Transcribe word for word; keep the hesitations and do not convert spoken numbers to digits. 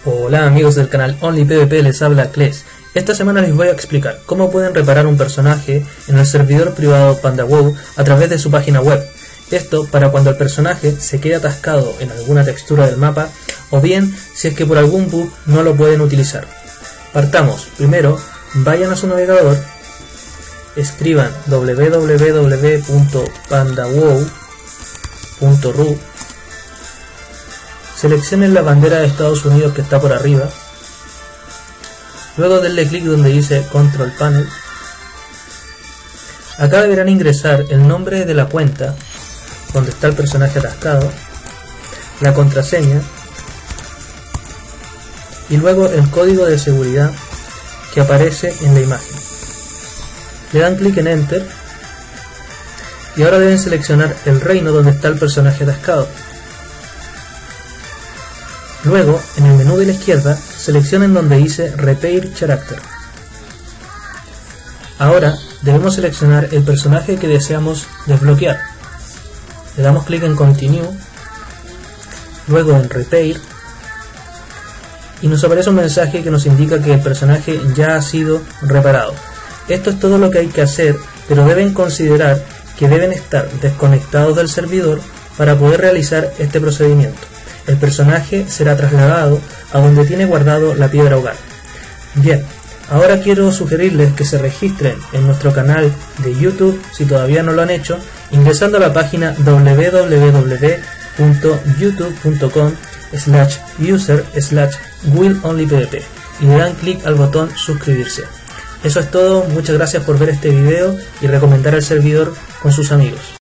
Hola amigos del canal OnlyPvP, les habla Kles. Esta semana les voy a explicar cómo pueden reparar un personaje en el servidor privado PandaWow a través de su página web. Esto para cuando el personaje se quede atascado en alguna textura del mapa o bien si es que por algún bug no lo pueden utilizar. Partamos, primero vayan a su navegador, escriban w w w punto pandawow punto r u, seleccionen la bandera de Estados Unidos que está por arriba, luego denle clic donde dice Control Panel. Acá deberán ingresar el nombre de la cuenta donde está el personaje atascado, la contraseña y luego el código de seguridad que aparece en la imagen. Le dan clic en Enter y ahora deben seleccionar el reino donde está el personaje atascado. Luego, en el menú de la izquierda, seleccionen donde dice Repair Character. Ahora debemos seleccionar el personaje que deseamos desbloquear. Le damos clic en Continue, luego en Repair, y nos aparece un mensaje que nos indica que el personaje ya ha sido reparado. Esto es todo lo que hay que hacer, pero deben considerar que deben estar desconectados del servidor para poder realizar este procedimiento. El personaje será trasladado a donde tiene guardado la piedra hogar. Bien, ahora quiero sugerirles que se registren en nuestro canal de YouTube si todavía no lo han hecho, ingresando a la página w w w punto youtube punto com slash user slash will only pvp y le dan clic al botón suscribirse. Eso es todo, muchas gracias por ver este video y recomendar el servidor con sus amigos.